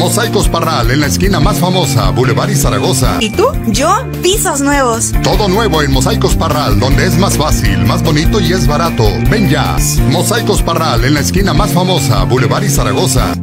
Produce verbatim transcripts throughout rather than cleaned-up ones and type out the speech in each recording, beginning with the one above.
Mosaicos Parral, en la esquina más famosa, Boulevard y Zaragoza. ¿Y tú? Yo, pisos nuevos. Todo nuevo en Mosaicos Parral, donde es más fácil, más bonito y es barato. Ven ya. Mosaicos Parral, en la esquina más famosa, Boulevard y Zaragoza.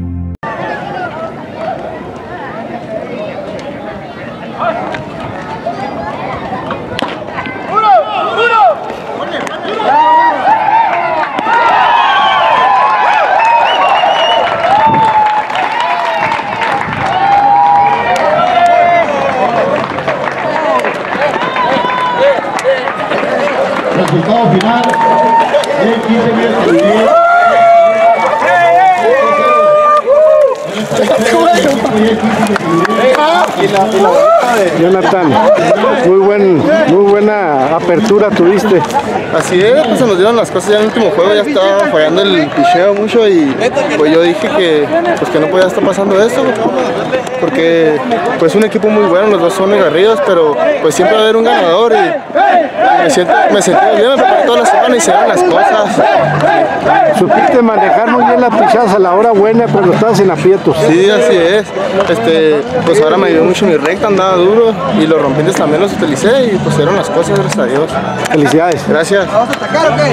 Resultado final, el quince mil. Jonathan, muy buen, muy buena apertura tuviste. Así es, pues se nos dieron las cosas ya en el último juego, ya estaba fallando el picheo mucho y pues yo dije que, pues que no podía estar pasando eso, porque pues un equipo muy bueno, los dos son aguerridos, pero pues siempre va a haber un ganador y me, siento, me sentí bien, me preparé toda la semana y se dan las cosas. Supiste manejar muy bien las pichadas a la hora buena cuando estabas en aprietos. Sí, así es. Este, pues ahora me ayudó mucho mi recta, andaba duro y los rompientes también los utilicé y pues dieron las cosas, gracias a Dios. Felicidades. Gracias. ¿Vamos a atacar o qué?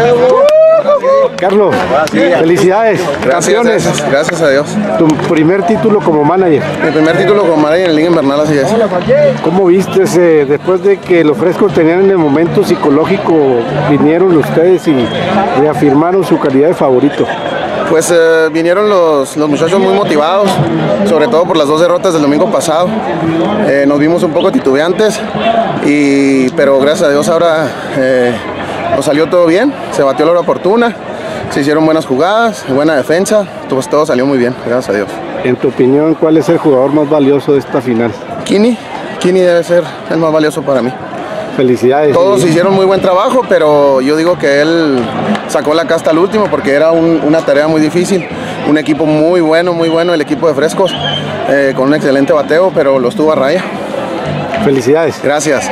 Carlos, felicidades. Gracias, Campeones. gracias, gracias a Dios. Tu primer título como manager. Mi primer título como manager en la Liga Invernal, así es. ¿Cómo viste ese, después de que los Frescos tenían en el momento psicológico, vinieron ustedes y reafirmaron su calidad de favorito? Pues eh, vinieron los, los muchachos muy motivados, sobre todo por las dos derrotas del domingo pasado. Eh, nos vimos un poco titubeantes, y, pero gracias a Dios ahora eh, nos salió todo bien, se batió la hora oportuna, se hicieron buenas jugadas, buena defensa, pues todo salió muy bien, gracias a Dios. En tu opinión, ¿cuál es el jugador más valioso de esta final? Kini, Kini debe ser el más valioso para mí. Felicidades. Todos hicieron muy buen trabajo, pero yo digo que él sacó la casta al último porque era un, una tarea muy difícil. Un equipo muy bueno, muy bueno, el equipo de Frescos, eh, con un excelente bateo, pero lo estuvo a raya. Felicidades. Gracias.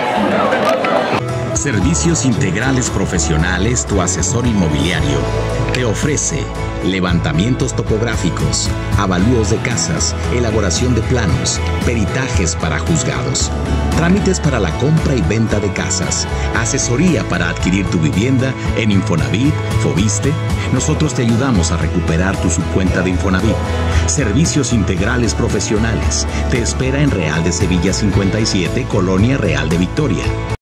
Servicios Integrales Profesionales, tu asesor inmobiliario, te ofrece levantamientos topográficos, avalúos de casas, elaboración de planos, peritajes para juzgados, trámites para la compra y venta de casas, asesoría para adquirir tu vivienda en Infonavit, Foviste. Nosotros te ayudamos a recuperar tu subcuenta de Infonavit. Servicios Integrales Profesionales, te espera en Real de Sevilla cincuenta y siete, Colonia Real de Victoria.